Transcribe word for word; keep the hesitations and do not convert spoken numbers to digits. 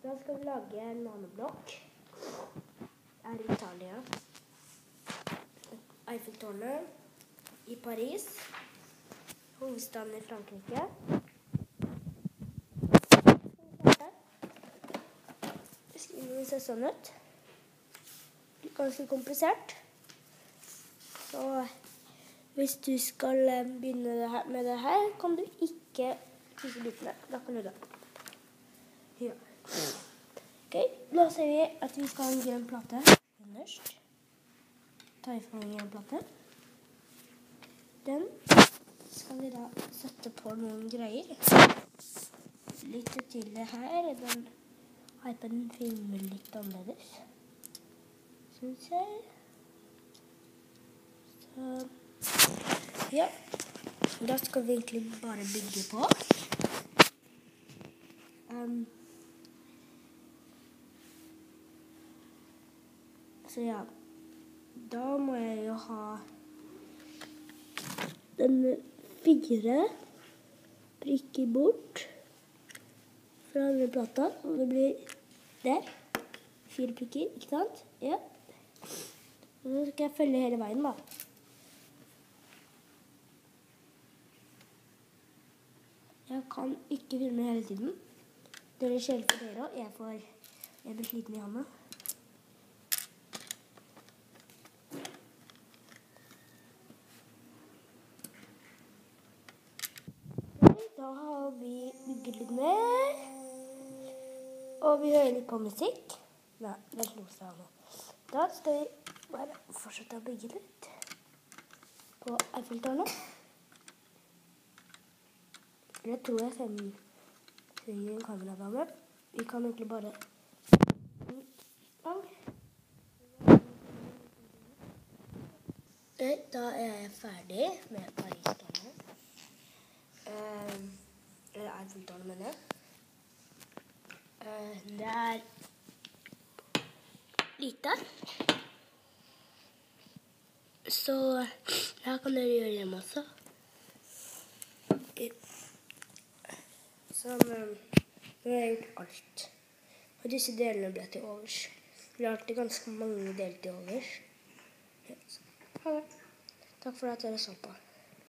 Da skal vi lage en maneblokk. Det er i Italia. Eiffeltårnet i Paris. Hovedstaden i Frankrike. Beskrivelsen ser sånn ut. Ganske komplisert. Så hvis du skal begynne med det her, kan du ikke krysse bitene. Da kan du da. Ja. Ok, da ser vi at vi skal ha en grønn plate underst. Ta ifra en grønn plate. Den skal vi da sette på noen greier. Litt til det her. Den iPaden filmer litt annerledes. Synes jeg. Så, ja. Da skal vi egentlig bare bygge på. Um, Så ja, da må jeg jo ha den fire prikker bort fra denne plata, og det blir der. Fire prikker, ikke sant? Ja. Og så skal jeg følge hele veien da. Jeg kan ikke filme hele tiden. Det er skjelt for dere, og jeg, får, jeg blir sliten i hånda. Da har vi bygget litt mer, og vi hører litt på musikk. Nei, det er noe sånn. Da skal vi bare fortsette å bygge litt på Eiffeltårnet. Jeg tror jeg trenger en kamerabane. Vi kan egentlig bare... Da er jeg ferdig med Paris-tårnet. Uh, eller Eiffeltårnet, mener jeg. Uh, det er lite. Så her kan dere gjøre hjemme også. Okay. Så um, nå har jeg gjort alt. Og disse delene ble til overs. Vi har alltid ganske mange deler til overs. Ja, ha det. Takk for at dere så på.